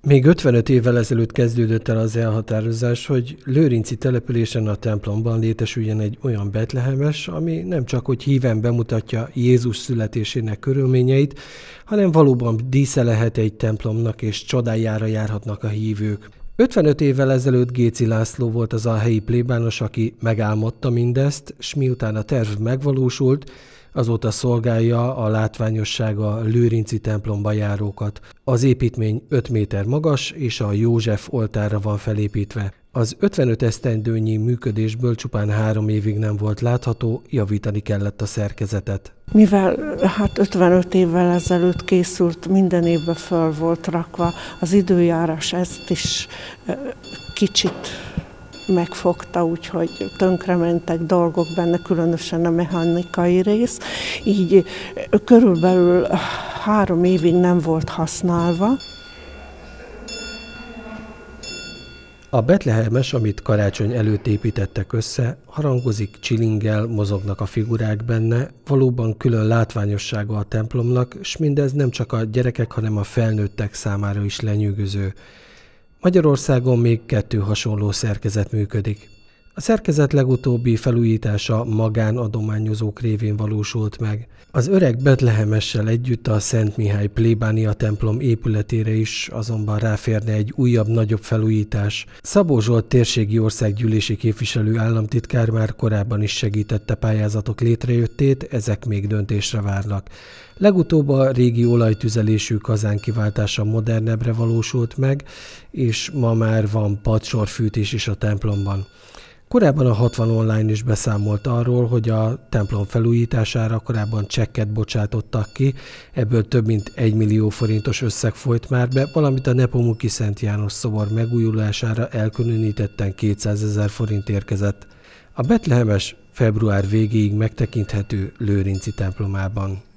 Még 55 évvel ezelőtt kezdődött el az elhatározás, hogy lőrinci településen a templomban létesüljen egy olyan betlehemes, ami nem csak hogy híven bemutatja Jézus születésének körülményeit, hanem valóban dísze lehet egy templomnak, és csodájára járhatnak a hívők. 55 évvel ezelőtt Géci László volt az a helyi plébános, aki megálmodta mindezt, s miután a terv megvalósult, azóta szolgálja a látványossága lőrinci templomba járókat. Az építmény 5 méter magas, és a József oltárra van felépítve. Az 55 esztendőnyi működésből csupán 3 évig nem volt látható, javítani kellett a szerkezetet. Mivel 55 évvel ezelőtt készült, minden évben föl volt rakva, az időjárás ezt is kicsit megfogta, úgyhogy tönkrementek dolgok benne, különösen a mechanikai rész. Így körülbelül 3 évig nem volt használva. A betlehemes, amit karácsony előtt építettek össze, harangozik, csilingel, mozognak a figurák benne, valóban külön látványossága a templomnak, s mindez nem csak a gyerekek, hanem a felnőttek számára is lenyűgöző. Magyarországon még 2 hasonló szerkezet működik. A szerkezet legutóbbi felújítása magánadományozók révén valósult meg. Az öreg betlehemessel együtt a Szent Mihály plébánia templom épületére is azonban ráférne egy újabb, nagyobb felújítás. Szabó Zsolt térségi országgyűlési képviselő államtitkár már korábban is segítette pályázatok létrejöttét, ezek még döntésre várnak. Legutóbb a régi olajtüzelésű kazán kiváltása modernebbre valósult meg, és ma már van padsorfűtés is a templomban. Korábban a 60 online is beszámolt arról, hogy a templom felújítására korábban csekket bocsátottak ki, ebből több mint 1 millió forintos összeg folyt már be, valamint a Nepomuki Szent János szobor megújulására elkülönítetten 200 000 forint érkezett. A betlehemes február végéig megtekinthető lőrinci templomában.